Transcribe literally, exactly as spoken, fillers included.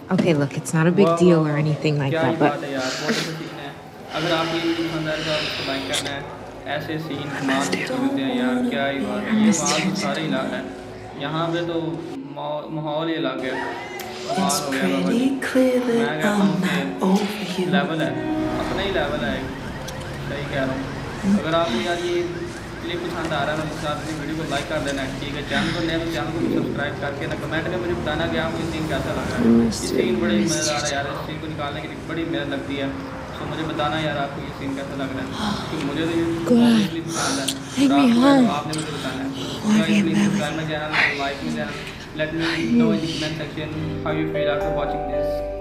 Okay, look, it's not a big deal or anything like that, but अगर आपको ये video पसंद आए तो आप इसको लाइक करना है। ऐसे सीन कमाल के सीन होते हैं यार, क्या ही बात है। ये वहाँ तो सारे इलाका है, यहाँ पे तो माहौल ही अलग है, कमाल हो गया बाबा जी। मैं कहता हूँ कि लेवल है, अपना ही लेवल है, सही कह रहा हूँ। अगर आपको यार ये क्लिप पसंद आ रहा है तो साथ में वीडियो को लाइक कर देना, ठीक है। चैनल को नया तो चैनल को भी सब्सक्राइब करके ना कमेंट में मुझे बताना कि आपको ये सीन कैसा लगा है। ये सीन बड़ी मज़ेदार है यार, इस सीन को निकालने के लिए बड़ी मेहनत लगती है। तो मुझे बताना यार आपको ये सीन कैसा लग रहा है, क्योंकि मुझे तो ये ऑब्वियसली पसंद है, और आपको तो आपने मुझे बताना है। Please subscribe my channel, like my channel, let me know in the comment section how you feel after watching this.